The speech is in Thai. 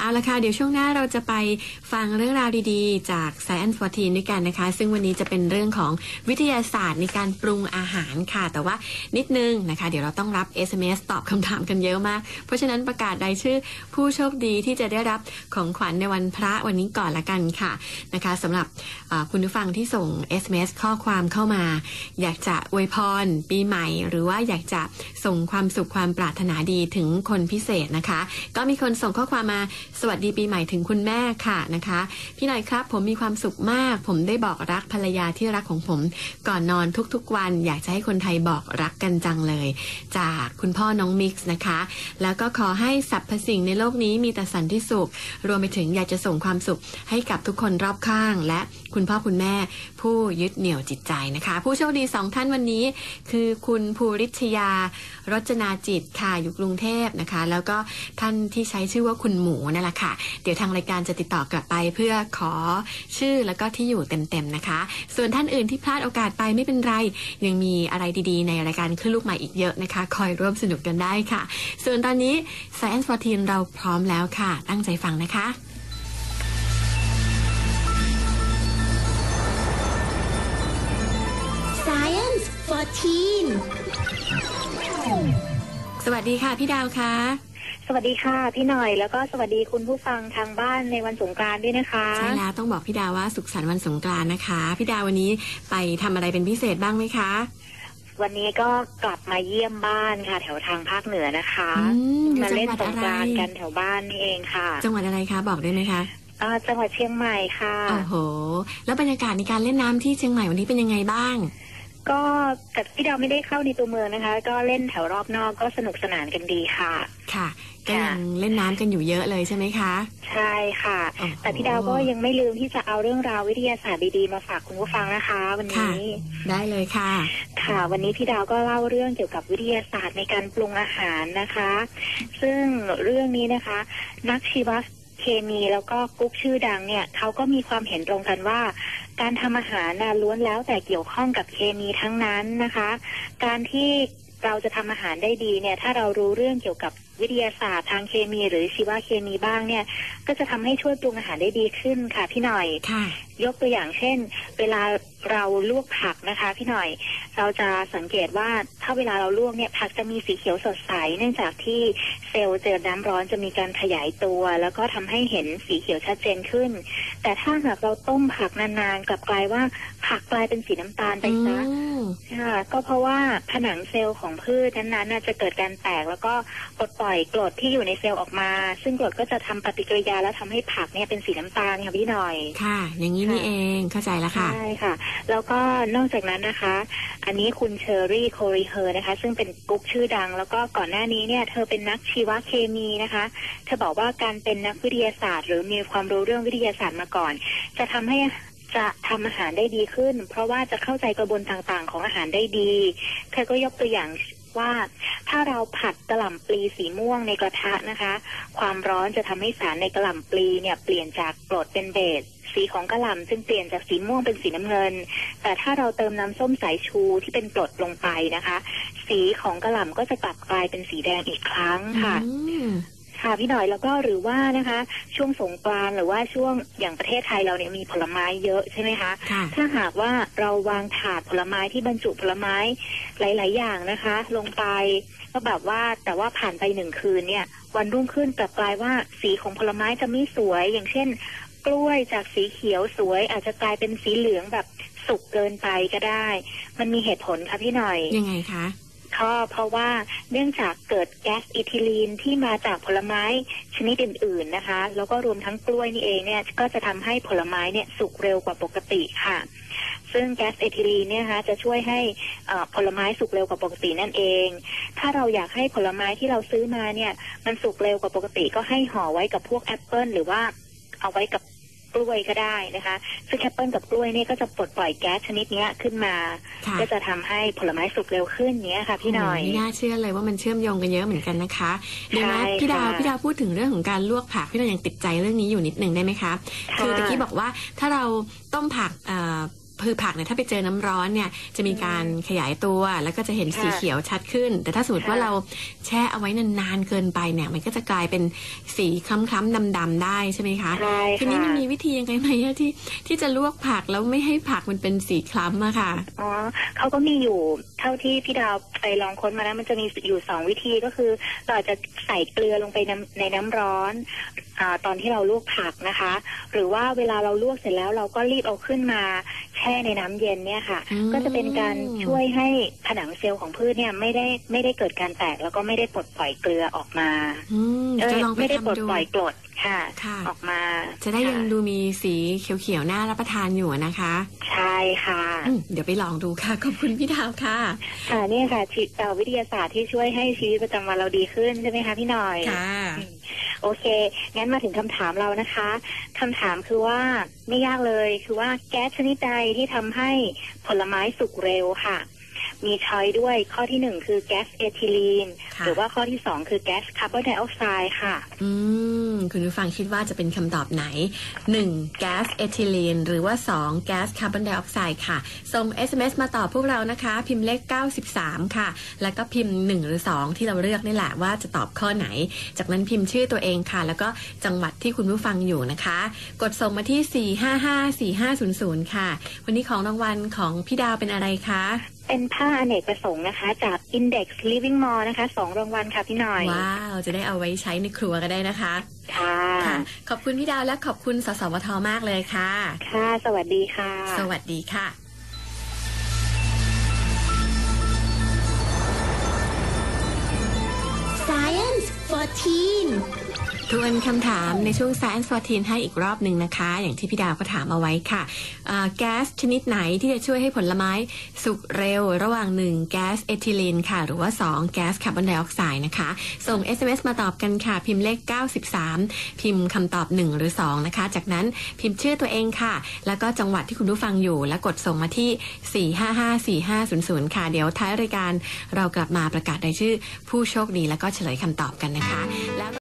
เอาละค่ะเดี๋ยวช่วงหน้าเราจะไปฟังเรื่องราวดีๆจาก Science 14 ด้วยกันนะคะซึ่งวันนี้จะเป็นเรื่องของวิทยาศาสตร์ในการปรุงอาหารค่ะแต่ว่านิดนึงนะคะเดี๋ยวเราต้องรับ SMS ตอบคำถามกันเยอะมากเพราะฉะนั้นประกาศรายชื่อผู้โชคดีที่จะได้รับของขวัญในวันพระวันนี้ก่อนละกันค่ะนะคะสำหรับคุณผู้ฟังที่ส่ง SMS ข้อความเข้ามาอยากจะอวยพรปีใหม่หรือว่าอยากจะส่งความสุขความปรารถนาดีถึงคนพิเศษนะคะก็มีคนส่งข้อความมาสวัสดีปีใหม่ถึงคุณแม่ค่ะนะคะพี่หน่อยครับผมมีความสุขมากผมได้บอกรักภรรยาที่รักของผมก่อนนอนทุกๆวันอยากจะให้คนไทยบอกรักกันจังเลยจากคุณพ่อน้องมิกซ์นะคะแล้วก็ขอให้สรรพสิ่งในโลกนี้มีแต่สันติสุขรวมไปถึงอยากจะส่งความสุขให้กับทุกคนรอบข้างและคุณพ่อคุณแม่ผู้ยึดเหนี่ยวจิตใจนะคะผู้โชคดี2ท่านวันนี้คือคุณภูริชยารจนาจิตค่ะอยู่กรุงเทพนะคะแล้วก็ท่านที่ใช้ชื่อว่าคุณหมูนั่นแหละค่ะเดี๋ยวทางรายการจะติดต่อกลับไปเพื่อขอชื่อแล้วก็ที่อยู่เต็มๆนะคะส่วนท่านอื่นที่พลาดโอกาสไปไม่เป็นไรยังมีอะไรดีๆในรายการคลื่นลูกใหม่อีกเยอะนะคะคอยร่วมสนุกกันได้ค่ะส่วนตอนนี้ Science 14 เราพร้อมแล้วค่ะตั้งใจฟังนะคะ Science 14 สวัสดีค่ะพี่ดาวค่ะสวัสดีค่ะพี่หน่อยแล้วก็สวัสดีคุณผู้ฟังทางบ้านในวันสงกรานต์ด้วยนะคะใช่แล้วต้องบอกพี่ดาวว่าสุขสันต์วันสงกรานต์นะคะพี่ดาววันนี้ไปทำอะไรเป็นพิเศษบ้างไหมคะวันนี้ก็กลับมาเยี่ยมบ้านค่ะแถวทางภาคเหนือนะคะมาเล่นสงกรานต์กันแถวบ้านนี่เองค่ะจังหวัดอะไรคะบอกได้ไหมคะจังหวัดเชียงใหม่ค่ะโอ้โหแล้วบรรยากาศในการเล่นน้ำที่เชียงใหม่วันนี้เป็นยังไงบ้างก็แต่พี่ดาวไม่ได้เข้าในตัวเมืองนะคะก็เล่นแถวรอบนอกก็สนุกสนานกันดีค่ะค่ะก็ยังเล่นน้ำกันอยู่เยอะเลยใช่ไหมคะใช่ค่ะแต่พี่ดาวก็ยังไม่ลืมที่จะเอาเรื่องราววิทยาศาสตร์ดีๆมาฝากคุณผู้ฟังนะคะวันนี้ได้เลยค่ะค่ะวันนี้พี่ดาวก็เล่าเรื่องเกี่ยวกับวิทยาศาสตร์ในการปรุงอาหารนะคะซึ่งเรื่องนี้นะคะนักชีวเคมีแล้วก็กุ๊กชื่อดังเนี่ยเขาก็มีความเห็นตรงกันว่าการทำอาหารล้วนแล้วแต่เกี่ยวข้องกับเคมีทั้งนั้นนะคะการที่เราจะทำอาหารได้ดีเนี่ยถ้าเรารู้เรื่องเกี่ยวกับวิทยาศาสตร์ทางเคมีหรือชีวเคมีบ้างเนี่ยก็จะทำให้ช่วยปรุงอาหารได้ดีขึ้นค่ะพี่หน่อยยกตัวอย่างเช่นเวลาเราลวกผักนะคะพี่หน่อยเราจะสังเกตว่าถ้าเวลาเราลวกเนี่ยผักจะมีสีเขียวสดใสเนื่องจากที่เซลล์เจอน้ำร้อนจะมีการขยายตัวแล้วก็ทำให้เห็นสีเขียวชัดเจนขึ้นแต่ถ้าหากเราต้มผักนานๆกลับกลายว่าผักกลายเป็นสีน้ำตาลไปซะค่ะก็เพราะว่าผนังเซลล์ของพืชนั้นๆจะเกิดการแตกแล้วก็ปลดปล่อยกรดที่อยู่ในเซลล์ออกมาซึ่งกรดก็จะทำปฏิกิริยาแล้วทำให้ผักเนี่ยเป็นสีน้ำตาลค่ะพี่หน่อยค่ะอย่างนี้นี่เองเข้าใจแล้วค่ะใช่ค่ะแล้วก็นอกจากนั้นนะคะอันนี้คุณเชอรี่โคริเฮอร์นะคะซึ่งเป็นกุ๊กชื่อดังแล้วก็ก่อนหน้านี้เนี่ยเธอเป็นนักชีวเคมีนะคะเธอบอกว่าการเป็นนักวิทยาศาสตร์หรือมีความรู้เรื่องวิทยาศาสตร์มาก่อนจะทำอาหารได้ดีขึ้นเพราะว่าจะเข้าใจกระบวนต่างๆของอาหารได้ดีเธอก็ยกตัวอย่างว่าถ้าเราผัดกะหล่ำปลีสีม่วงในกระทะนะคะความร้อนจะทำให้สารในกะหล่ำปลีเนี่ยเปลี่ยนจากกรดเป็นเบสสีของกะหล่ำจึงเปลี่ยนจากสีม่วงเป็นสีน้ำเงินแต่ถ้าเราเติมน้ำส้มสายชูที่เป็นกรดลงไปนะคะสีของกะหล่ำก็จะกลับกลายเป็นสีแดงอีกครั้งค่ะค่ะพี่หน่อยแล้วก็หรือว่านะคะช่วงสงกรานต์หรือว่าช่วงอย่างประเทศไทยเราเนี่ยมีผลไม้เยอะใช่ไหมคะถ้าหากว่าเราวางถาดผลไม้ที่บรรจุผลไม้หลายๆอย่างนะคะลงไปก็แบบว่าแต่ว่าผ่านไป1 คืนเนี่ยวันรุ่งขึ้นกลับกลายว่าสีของผลไม้จะไม่สวยอย่างเช่นกล้วยจากสีเขียวสวยอาจจะกลายเป็นสีเหลืองแบบสุกเกินไปก็ได้มันมีเหตุผลค่ะพี่หน่อยยังไงคะเพราะว่าเนื่องจากเกิดแก๊สอิทิลีนที่มาจากผลไม้ชนิดอื่นๆนะคะแล้วก็รวมทั้งกล้วยนี่เองเนี่ยก็จะทำให้ผลไม้เนี่ยสุกเร็วกว่าปกติค่ะซึ่งแก๊สเอทิลีนเนี่ยนะคะจะช่วยให้ผลไม้สุกเร็วกว่าปกตินั่นเองถ้าเราอยากให้ผลไม้ที่เราซื้อมาเนี่ยมันสุกเร็วกว่าปกติก็ให้ห่อไว้กับพวกแอปเปิลหรือว่าเอาไว้กับกล้วยก็ได้นะคะซึ่งแอปเปิลกับกล้วยนี่ก็จะปลดปล่อยแก๊สชนิดนี้ขึ้นมาก็จะทำให้ผลไม้สุกเร็วขึ้นเนี้ยค่ะพี่หน่อยไม่น่าเชื่อเลยว่ามันเชื่อมโยงกันเยอะเหมือนกันนะคะเดี๋ยวนะพี่ดาวพูดถึงเรื่องของการลวกผักพี่เรายังติดใจเรื่องนี้อยู่นิดนึงได้ไหมคะคือตะกี้บอกว่าถ้าเราต้มผักพืชผักเนี่ยถ้าไปเจอน้ำร้อนเนี่ยจะมีการขยายตัวแล้วก็จะเห็นสีเขียวชัดขึ้นแต่ถ้าสมมติว่าเราแช่เอาไว้นานๆเกินไปเนี่ยมันก็จะกลายเป็นสีคล้ำๆดำๆได้ใช่ไหมคะใช่ค่ะทีนี้มันมีวิธียังไงไหมที่จะลวกผักแล้วไม่ให้ผักมันเป็นสีคล้ำอะค่ะอ๋อเขาก็มีอยู่เท่าที่พี่ดาวไปลองค้นมาแล้วมันจะมีอยู่2วิธีก็คือเราอาจจะใส่เกลือลงไปในน้ำร้อนตอนที่เราลวกผักนะคะหรือว่าเวลาเราลวกเสร็จแล้วเราก็รีบเอาขึ้นมาแช่ในน้ำเย็นเนี่ยค่ะก็จะเป็นการช่วยให้ผนังเซลล์ของพืชเนี่ยไม่ได้เกิดการแตกแล้วก็ไม่ได้ปลดปล่อยเกลือออกมาไม่ได้ปลดปล่อยกรดค่ะออกมาจะได้ยังดูมีสีเขียวๆน่ารับประทานอยู่นะคะใช่ค่ะเดี๋ยวไปลองดูค่ะขอบคุณพี่ดาวค่ะนี่ค่ะวิทยาศาสตร์ที่ช่วยให้ชีวิตประจำวันเราดีขึ้นใช่ไหมคะพี่หน่อยค่ะโอเคงั้นมาถึงคำถามเรานะคะคำถามคือว่าไม่ยากเลยคือว่าแก๊สชนิดใดที่ทำให้ผลไม้สุกเร็วค่ะมีช้อยด้วยข้อที่1คือแก๊สเอทิลีนหรือว่าข้อที่2คือแก๊สคาร์บอนไดออกไซด์ค่ะคุณผู้ฟังคิดว่าจะเป็นคำตอบไหน1แก๊สเอทิลีนหรือว่า2แก๊สคาร์บอนไดออกไซด์ค่ะส่ง SMS มาตอบพวกเรานะคะพิมพ์เลข93ค่ะแล้วก็พิมพ์1หรือ2ที่เราเลือกนี่แหละว่าจะตอบข้อไหนจากนั้นพิมพ์ชื่อตัวเองค่ะแล้วก็จังหวัดที่คุณผู้ฟังอยู่นะคะกดส่งมาที่4554500ค่ะวันนี้ของรางวัลของพี่ดาวเป็นอะไรคะเป็นผ้าอเนกประสงค์นะคะจาก Index Living Mall นะคะ2รางวัลค่ะพี่หน่อยว้าวจะได้เอาไว้ใช้ในครัวก็ได้นะคะค่ะขอบคุณพี่ดาวและขอบคุณสสวทมากเลยค่ะค่ะสวัสดีค่ะสวัสดีค่ะ Science for Teen ทวนคำถามในช่วง Science for Teen ให้อีกรอบหนึ่งนะคะอย่างที่พี่ดาวก็ถามเอาไว้ค่ะแก๊สชนิดไหนที่จะช่วยให้ผลไม้สุกเร็วระหว่าง1แก๊สเอทิลีนค่ะหรือว่า2แก๊สคาร์บอนไดออกไซด์นะคะส่ง SMS มาตอบกันค่ะพิมพ์เลข93พิมพ์คำตอบ1หรือ2นะคะจากนั้นพิมพ์ชื่อตัวเองค่ะแล้วก็จังหวัดที่คุณผู้ฟังอยู่และกดส่งมาที่4554500ค่ะเดี๋ยวท้ายรายการเรากลับมาประกาศรายชื่อผู้โชคดีแล้วก็เฉลยคำตอบกันนะคะแล้ว